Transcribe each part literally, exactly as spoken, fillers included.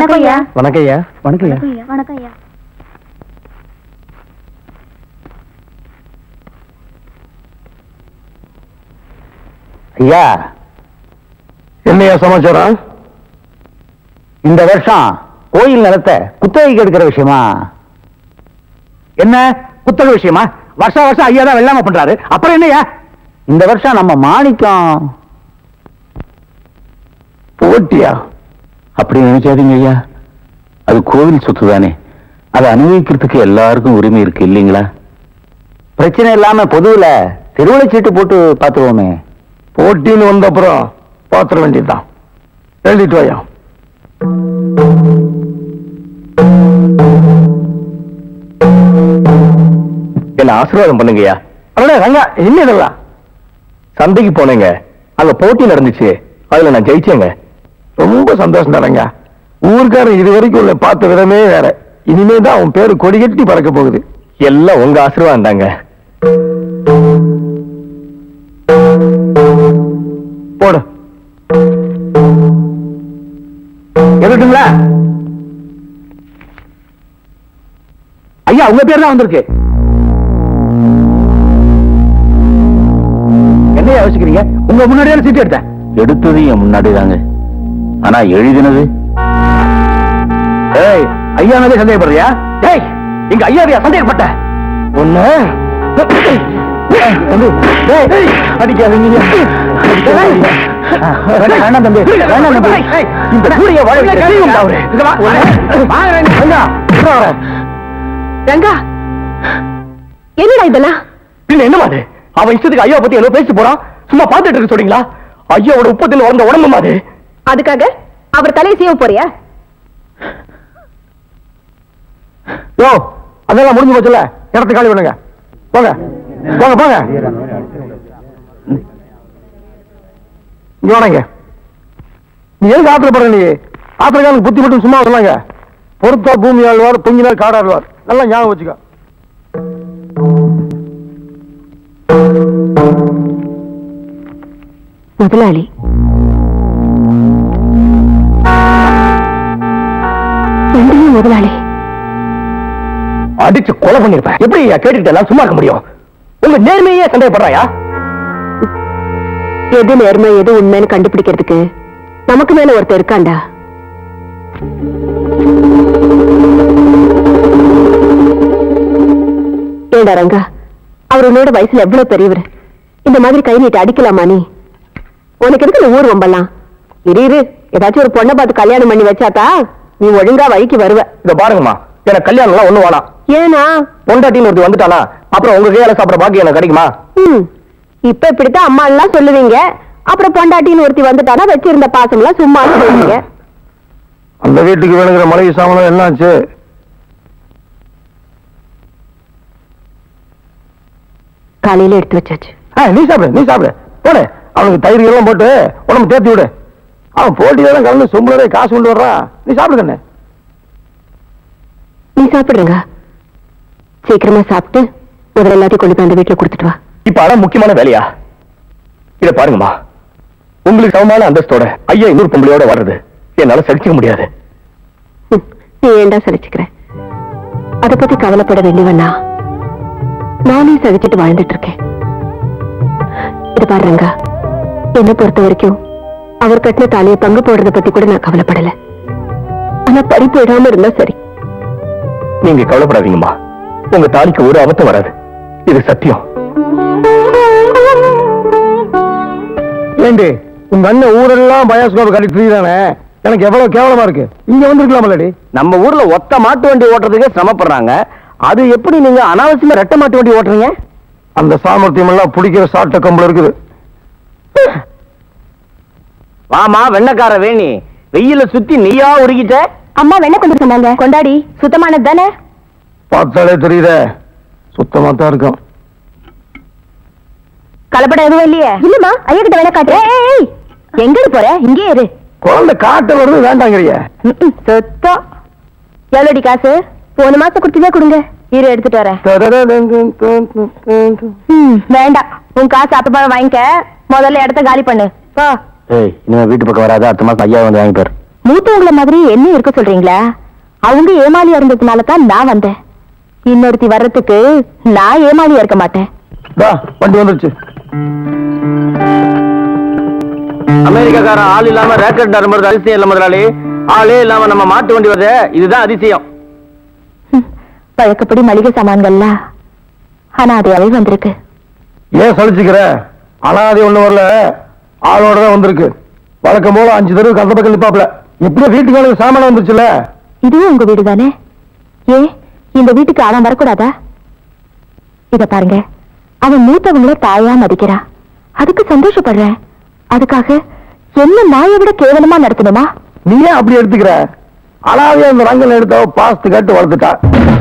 வணக்கம் ஐயா. வணக்கம் ஐயா. வணக்கம் ஐயா. வணக்கம் ஐயா. ஐயா, என்னையா சமாச்சாரம்? இந்த வருஷம் கோயில் நிலத்தை குத்தகைக்கு எடுக்கிற விஷயமா? என்ன குத்தகை விஷயமா? வருஷம் வருஷம் ஐயா தான் வெள்ளாம பண்றாரு. அப்புறம் என்னையா இந்த வருஷம் நம்ம மாணிக்கம் போட்டியா? அப்படி நினைக்காதீங்க ஐயா, அது கோவில் சொத்து தானே, அதை அனுபவிக்கிறதுக்கு எல்லாருக்கும் உரிமை இருக்கு இல்லைங்களா? பிரச்சனை இல்லாம பொதுவுல திருவிழை சீட்டு போட்டு பாத்துருவோமே. போட்டின்னு வந்த அப்புறம் பாத்திர வேண்டியதுதான். எழுதிட்டு வாயா. என்ன ஆசீர்வாதம் பண்ணுங்கய்யா. ரங்கா, என்ன இதெல்லாம்? சந்தைக்கு போனேங்க, அங்க போட்டி நடந்துச்சு, அதுல நான் ஜெயிச்சேங்க. ரொம்ப சந்தோஷம் தானங்க. ஊருக்காரன் இது வரைக்கும் உள்ள பார்த்த விதமே வேற. இனிமே தான் அவன் பேரு கொடிகட்டி பறக்க போகுது. எல்லாம் உங்க ஆசீர்வாதம் தாங்க. போடு. எதுட்டுங்களா ஐயா? உங்க பேர் தான் வந்திருக்கு. என்ன யோசிக்கிறீங்க? உங்க முன்னாடியே சீட்டு எடுத்தேன். எடுத்தது என் முன்னாடி தாங்க, ஆனா எழுதினது ஏய் ஐயா மேலே சந்தேகப்படுறியா? ஏய், எங்க ஐயாவையா சந்தேகப்பட்ட? ஒண்ணு அடிக்காதீங்க. வேணாம் தம்பி, வேணாம் தம்பி. இந்த கூடிய ரங்கா, என்னடா இதெல்லாம்? இல்ல என்ன மாதிரி அவன் இஷ்டத்துக்கு ஐயா பத்தி என்ன பேசி போறான். சும்மா பாத்துட்டு இருக்க சொல்றீங்களா? ஐயாவோட உப்பத்தில் வந்த உடம்பு மாதிரி. அதுக்காக அவர் தலையை சீவ போறியா? யோ, அதெல்லாம் முடிஞ்சு போச்சுல, இடத்த காலி பண்ணுங்க. போங்க போங்க போங்க. இங்க வாங்க. நீ எதுக்கு ஆத்திரப்படுற? நீ ஆத்திரக்காரனுக்கு புத்தி மட்டும் சும்மா சொல்லாங்க. பொறுத்தா பூமி ஆழ்வார், பொங்கினார் காடாழ்வார். நல்லா ஞாபகம் வச்சுக்க. முதலாளி, முதலாளி அடிச்சு கொலை பண்ணிருப்பேன். எப்படி கேட்டுக்கிட்டு எல்லாம் சும்மா இருக்க முடியும்? உங்க நேர்மையே சந்தேகப்படுறாயா? எது நேர்மை எது உண்மைன்னு கண்டுபிடிக்கிறதுக்கு நமக்கு மேல ஒருத்தர் இருக்காண்டா. ஏண்டா ரங்கா, அவர் உன்னோட வயசுல எவ்வளவு பெரியவர். இந்த மாதிரி கை நீட்டு அடிக்கலாமா? நீ உனக்கு எதுக்கு இந்த ஊர் வம்பலாம்? இரு இரு, ஏதாச்சும் ஒரு பொண்ணை பார்த்து கல்யாணம் பண்ணி வச்சாத்தா நீ ஒழுங்கா வழிக்கு வருவ. இத பாருங்கம்மா, எனக்கு கல்யாணம் எல்லாம் ஒண்ணு வேணாம். ஏனா பொண்டாட்டின்னு ஒருத்தி வந்துட்டானா அப்புறம் உங்க கையால சாப்பிட பாக்கி எனக்கு கிடைக்குமா? இப்ப இப்படித்தான் அம்மா எல்லாம் சொல்லுவீங்க. அப்புறம் பொண்டாட்டின்னு ஒருத்தி வந்துட்டானா வச்சிருந்த பாசம் எல்லாம் சும்மா சொல்லுவீங்க. அந்த வீட்டுக்கு வேணுங்கிற மளிகை சாமான் என்னாச்சு? காலையில எடுத்து வச்சாச்சு. நீ சாப்பிடு, நீ சாப்பிடு. போடு, அவனுக்கு தயிர் எல்லாம் போட்டு உடம்பு தேத்தி விடு. அவன் போட்டியெல்லாம் கலந்து சொம்பளரே காசு கொண்டு வர்றான். நீ சாப்பிடுங்க. நீ சாப்பிடுங்க. சீக்கிரமா சாப்பிட்டு முதல்ல எல்லாத்தையும் கொண்டு போய் அந்த வீட்டுல கொடுத்துட்டு வா. இப்ப அதான் முக்கியமான வேலையா? இத பாருங்கம்மா, உங்களுக்கு சமமான அந்தஸ்தோட ஐயா இன்னொரு பொம்பளையோட வர்றது என்னால சகிச்சுக்க முடியாது. நீ ஏண்டா சகிச்சுக்கிற? அதை பத்தி கவலைப்பட வேண்டியவனா? நானே சகிச்சுட்டு வாழ்ந்துட்டு இருக்கேன். இது பாருங்க, என்ன பொறுத்த வரைக்கும் அவர் கட்டின தாலியை பங்கு போடுறத பத்தி கூட நான் கவலைப்படல. ஆனா படிப்பு விடாம இருந்தா சரி. நீங்க கவலைப்படாதீங்கம்மா, உங்க தாலிக்கு ஒரு ஆபத்தும் வராது. இது சத்தியம். ஏண்டி, உங்க அண்ணன் ஊரெல்லாம் பயாஸ்கோப் கட்டி ஃப்ரீதானே? எனக்கு எவ்வளவு கேவலமா இருக்கு. இங்க வந்திருக்கலாமல்லடி. நம்ம ஊர்ல ஒத்த மாட்டு வண்டி ஓட்டுறதுக்கே சிரமப்படுறாங்க. அது எப்படி நீங்க அனாவசியமா ரெட்டை மாட்டு வண்டி ஓட்டுறீங்க? அந்த சாமர்த்தியம் எல்லாம் பிடிக்கிற சாட்ட கம்பளம் இருக்குது. வாமா வெண்ணக்கார வேணி, வெயில சுத்தி நீயா உருகிட்ட. அம்மா வெண்ண கொண்டு சொன்னாங்க. கொண்டாடி, சுத்தமானது தானே? பார்த்தாலே தெரியுதே, சுத்தமா தான் இருக்கும். கலப்படம் எதுவும் இல்லையே? இல்லம்மா, ஐயா கிட்ட வேணா காட்டு. எங்க போற? இங்கே இரு. குழந்தை காட்ட வருது வேண்டாங்கிறிய. சுத்தம். எவ்வளோடி காசு? போன மாசம் கொடுத்துதான் கொடுங்க. இரு எடுத்துட்டு வரேன். வேண்டாம், உன் காசு அப்ப வாங்கிக்க. முதல்ல இடத்த காலி பண்ணு. இனிமே வீட்டு பக்கம் வராது. அடுத்த மாசம் ஐயா வந்து வாங்கிப்பாரு. மூத்தவங்கள மாதிரி என்ன இருக்க சொல்றீங்களா? அவங்க ஏமாளியா இருந்ததுனால தான் நான் வந்தேன். இன்னொருத்தி வர்றதுக்கு நான் ஏமாளியா இருக்க மாட்டேன். வண்டி வந்துருச்சு. அமெரிக்காக்காரன் ஆள் இல்லாம ரேக்கெட் நம்புறது அதிசயம் இல்ல முதலாளி. ஆளே இல்லாம நம்ம மாட்டு வண்டி வருது, இதுதான் அதிசயம். பழக்கப்படி மளிகை சாமான்கள்லாம் அனாதையாவே வந்திருக்கு. ஏன் சொல்லிச்சுக்கிற? அனாதை ஒண்ணு வரல, ஆளோட தான் வந்திருக்கு. வழக்கம் போல அஞ்சு தடவை கந்த பக்கம் நிப்பாப்ல. எப்படியும் வீட்டுக்கு சாமான வந்துருச்சுல. இதுவும் உங்க வீடு தானே? ஏன் இந்த வீட்டுக்கு அவன் வரக்கூடாதா? இத பாருங்க, அவன் மூத்தவங்கள தாயா மதிக்கிறா, அதுக்கு சந்தோஷப்படுறேன். அதுக்காக என்ன நாயை விட கேவலமா நடத்தணுமா? நீ ஏன் அப்படி எடுத்துக்கிற? அனாதையா இந்த ரங்கல் எடுத்த பாஸ்து கட்டு வளர்த்துட்டா.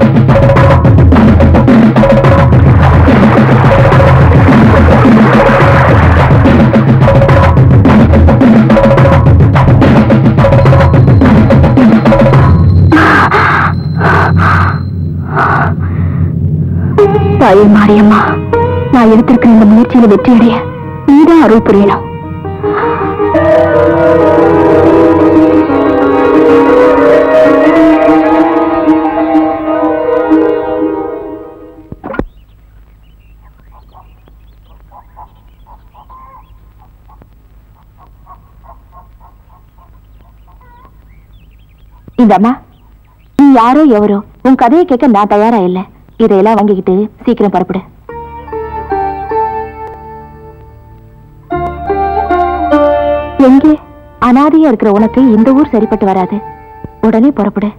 தாயே மாரியம்மா, நான் எடுத்திருக்கிற இந்த முயற்சியில வெற்றியடைய நீதான் அருள் புரியணும். இந்தம்மா, நீ யாரோ எவரோ உன் கதையை கேட்க நான் தயாரா இல்லை. இதையெல்லாம் வாங்கிக்கிட்டு சீக்கிரம் புறப்படு. எங்கே? அனாதையா இருக்கிற உனக்கு இந்த ஊர் சரிப்பட்டு வராது. உடனே புறப்படு.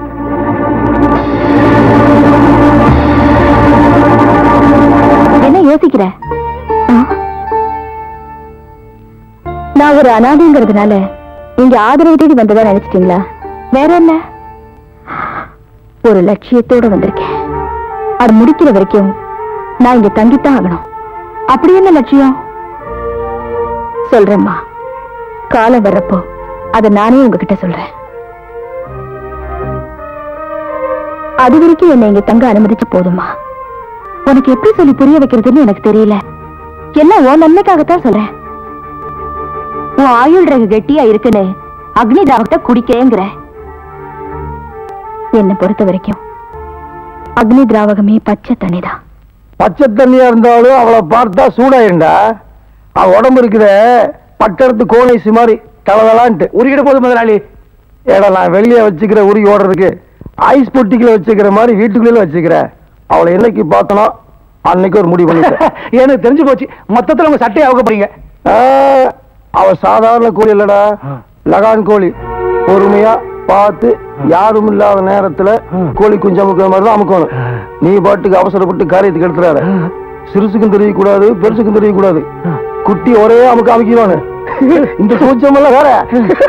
என்ன யோசிக்கிற? நான் ஒரு அனாதைங்கிறதுனால நீங்க ஆதரவு தேடி வந்ததா நினைச்சிட்டீங்களா? வேற என்ன, ஒரு லட்சியத்தோட வந்திருக்கேன். அது முடிக்கிற வரைக்கும் நான் இங்க தங்கித்தான் ஆகணும். அப்படி என்ன லட்சியம்? சொல்றேம்மா, காலம் வர்றப்போ அதை நானே உங்ககிட்ட சொல்றேன். அது வரைக்கும் என்னை இங்க தங்க அனுமதிச்ச போதுமா? உனக்கு எப்படி சொல்லி புரிய வைக்கிறதுன்னு எனக்கு தெரியல. எல்லாம் உன் நன்மைக்காகத்தான் சொல்றேன். உன் ஆயுள் ரக கெட்டியா இருக்குன்னு அக்னி திராவகத்தை குடிக்கேங்கிற. என்னை பொறுத்த வரைக்கும் அக்னி திராவகமே பச்சை தண்ணிதான். பச்சை தண்ணியா இருந்தாலும் அவளை பார்த்தா சூடாயிருண்டா. அவ உடம்பு இருக்கிற பட்டத்து கோணைசி மாதிரி தளதலான்ட்டு உருகிட போது முதலாளி. ஏடா, நான் வெளியே வச்சுக்கிற உருகி ஓடுறதுக்கு ஐஸ் பொட்டிக்குள்ள வச்சுக்கிற மாதிரி வீட்டுக்குள்ள வச்சுக்கிற. அவளை என்னைக்கு பார்த்தனோ அன்னைக்கு ஒரு முடிவு பண்ணிட்டேன். எனக்கு தெரிஞ்சு போச்சு, மொத்தத்துல உங்க சட்டையை அவங்க போறீங்க. அவ சாதாரண கோழி இல்லடா, லகான் கோழி. பொறுமையா பார்த்து யாரும் இல்லாத நேரத்துல கோழி குஞ்சு அமுக்கிற மாதிரி தான் அமுக்கணும். நீ பாட்டுக்கு அவசரப்பட்டு காரியத்துக்கு எடுத்துறாரு. சிறுசுக்கும் தெரியக்கூடாது, பெருசுக்கும் தெரியக்கூடாது. குட்டி ஒரே அமுக்க அமைக்கிறானு. இந்த கூச்சம் எல்லாம் வேற.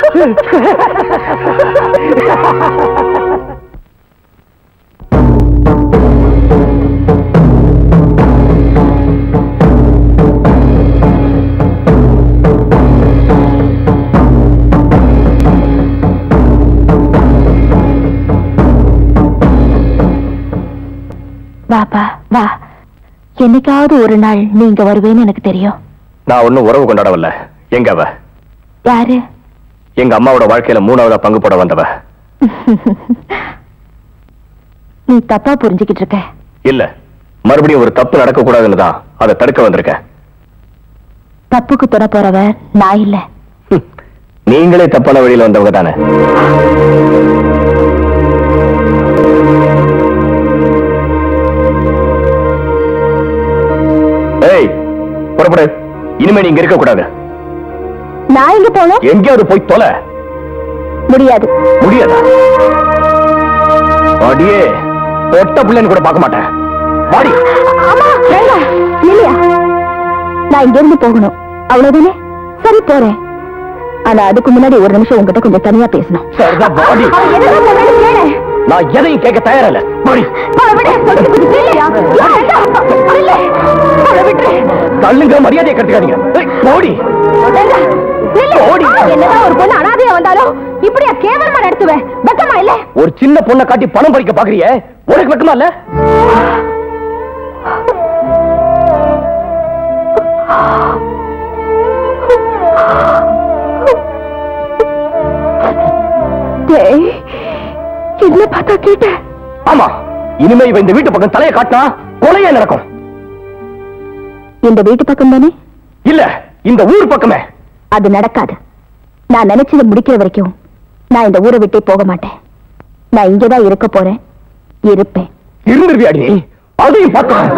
வாப்பா வா, என்னைக்காவது ஒரு நாள் நீங்க வருவேன்னு எனக்கு தெரியும். நான் ஒன்னும் உறவு கொண்டாடவில்ல. எங்க அவ? யாரு? எங்க அம்மாவோட வாழ்க்கையில மூணாவதா பங்கு போட வந்தவ. நீ தப்பா புரிஞ்சுக்கிட்டு இருக்க. இல்ல, மறுபடியும் ஒரு தப்பு நடக்க கூடாதுன்னு தான் அதை தடுக்க வந்திருக்கேன். தப்புக்கு துணை போறவ நான் இல்ல. நீங்களே தப்பான வழியில வந்தவங்க தானே. புறப்படு. இனிமே நீங்க இருக்க கூடாது. நான் எங்க போனோம்? எங்கேயாவது போய் தொலை. முடியாது. முடியாதா? அடியே, ஒட்ட பிள்ளைன்னு கூட பார்க்க மாட்டேன். வாடி. இல்லையா, நான் இங்க இருந்து போகணும், அவ்வளவுதானே? சரி, போறேன். ஆனா அதுக்கு முன்னாடி ஒரு நிமிஷம் உங்ககிட்ட கொஞ்சம் தனியா பேசணும். நான் எதையும் கேட்க தயாரில்ல. தள்ளுங்க, மரியாதையை கட்டுக்காதீங்க. என்னதான் ஒரு பொண்ணு அனாதையா வந்தாலும் இப்படியா கேவலமா நடத்துவேன்? வெக்கமா இல்ல? ஒரு சின்ன பொண்ணை காட்டி பணம் பறிக்க பாக்குறிய, உனக்கு வெக்கமா இல்ல? என்ன பார்த்தா கேட்ட? ஆமா, இனிமே இவ இந்த வீட்டு பக்கம் தலையை காட்டினா கொலையே நடக்கும். இந்த வீட்டு பக்கம் தானே? இல்ல, இந்த ஊர் பக்கமே. அது நடக்காது. நான் நினைச்சதை முடிக்கிற வரைக்கும் நான் இந்த ஊரை விட்டே போக மாட்டேன். நான் இங்கதான் இருக்க போறேன், இருப்பேன். இருந்துருவியாடி? அதையும்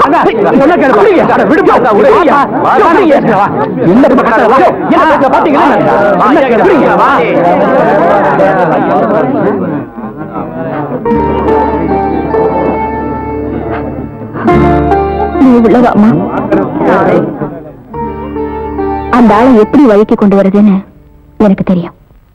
நீ உள்ளவாமா? அந்த ஆளை எப்படி வழிக்கு கொண்டு வருதுன்னு எனக்கு தெரியும்.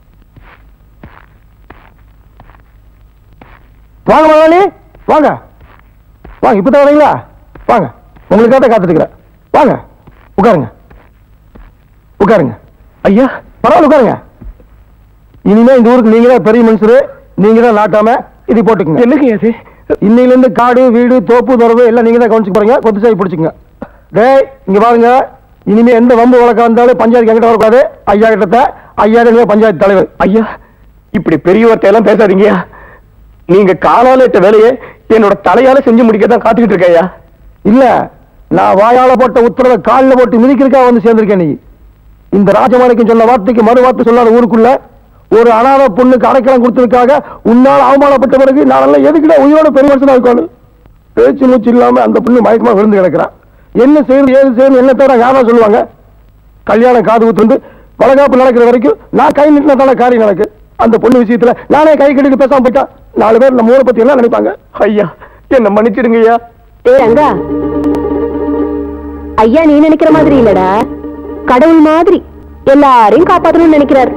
வாங்க மகாணி, வாங்க வாங்க. இப்பதான் வரீங்களா? வாங்க, உங்களுக்காக காத்துட்டு இருக்கிறேன். வாங்க, உட்காருங்க உட்காருங்க. ஐயா பரவாயில்ல, உட்காருங்க. இனிமே இந்த ஊருக்கு நீங்க தான் பெரிய மனுஷரு, நீங்க தான் நாட்டாம இது போட்டுக்குங்க. என்னங்க அது? இன்னையில இருந்து காடு வீடு தோப்பு துறவு எல்லாம் நீங்க தான் கவனிச்சு போறீங்க. கொத்து சாய் பிடிச்சுங்க. டேய் இங்க பாருங்க, இனிமே எந்த வம்பு வழக்கம் வந்தாலும் பஞ்சாயத்து எங்கிட்ட வரக்கூடாது. ஐயா கிட்ட ஐயா பஞ்சாயத்து தலைவர். ஐயா இப்படி பெரியவர்கிட்ட எல்லாம் பேசாதீங்க. நீங்க காலால இட்ட வேலையை என்னோட தலையால செஞ்சு முடிக்கதான் காத்துக்கிட்டு இருக்கையா. இல்ல, நான் வாயால போட்ட உத்தரவை காலில் போட்டு மிதிக்கிறதுக்காக வந்து சேர்ந்திருக்கேன். நீ இந்த ராஜமாணிக்கம் சொன்ன வார்த்தைக்கு மறு வார்த்தை சொல்லாத ஊருக்குள்ள ஒரு அனாத பொண்ணுக்கு அடைக்கலம் கொடுத்ததுக்காக உன்னால் அவமானப்பட்ட பிறகு நான் எதுக்கிட்ட உயிரோட பெரிய மனுஷனா இருக்கணும். பேச்சு மூச்சு இல்லாம அந்த பொண்ணு மயக்கமா விழுந்து கிடக்கிறான். என்ன செய்யறது ஏது செய்யறது என்ன தவிர யாரா சொல்லுவாங்க? கல்யாணம் காது ஊத்து வளகாப்பு நடக்கிற வரைக்கும் நான் கை நிட்டினா தானே காரியம் நடக்கு. அந்த பொண்ணு விஷயத்துல நானே கை கட்டிட்டு பேசாம போயிட்டா நாலு பேர் நம்ம ஊரை பத்தி எல்லாம் நினைப்பாங்க. ஐயா என்ன மன்னிச்சிடுங்க ஐயா. ஏ ரங்கா, ஐயா நீ நினைக்கிற மாதிரி இல்லடா, கடவுள் மாதிரி எல்லாரையும் காப்பாற்றணும்னு நினைக்கிறார்.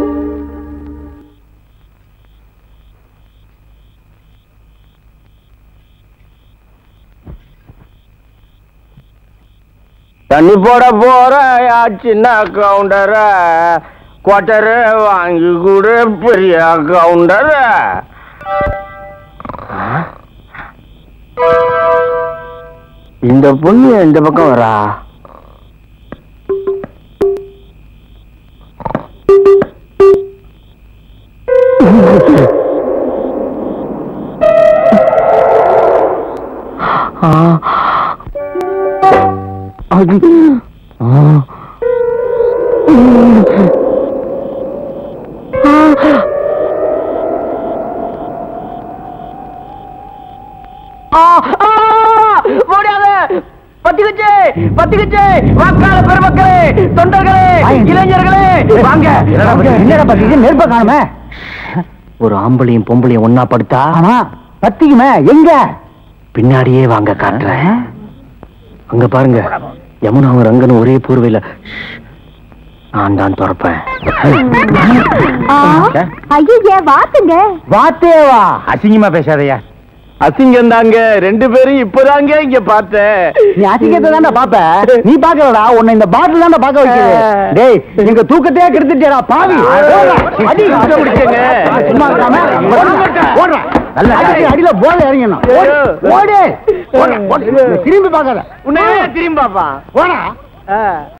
தண்ணி போட போற சின்ன கவுண்டர குவாட்டர வாங்கி கூட பெரிய கவுண்டர. இந்த பொண்ணு இந்த பக்கம் வரா. பத்திக்குச்சு பத்திக்குச்சு. வாக்காள பெருமக்களே, தொண்டர்களே, இளைஞர்களே வாங்க. என்னடா பத்தி நெருப்ப காணுமே. ஒரு ஆம்பளையும் பொம்பளையும் ஒன்னா படுத்தா பத்திக்குமே. எங்க? பின்னாடியே வாங்க காட்டுறேன். அங்க பாருங்க, யமுனாவும் ரங்கனும் ஒரே பூர்வையில. நான் தான் துறப்பேன். ஐயா வாத்துங்க. வாத்தேவா? அசிங்கமா பேசாதயா. அசிங்கம் தாங்க, ரெண்டு பேரும் இப்பதாங்க இங்க பார்த்தேன். நீ அசிங்கத்தை தானே பாப்ப, நீ பாக்கலடா. உன்னை இந்த பாட்டில் தானே பாக்க வைக்கிறது. டேய் எங்க தூக்கத்தையே கெடுத்துட்டேடா பாவி. அடி முடிச்சேங்க. சும்மா இருக்காம ஓடுற. நல்ல அடியில போல இறங்கணும். ஓடு ஓடு. திரும்பி பாக்காத. உன்னையே திரும்பி பாப்பா. போடா.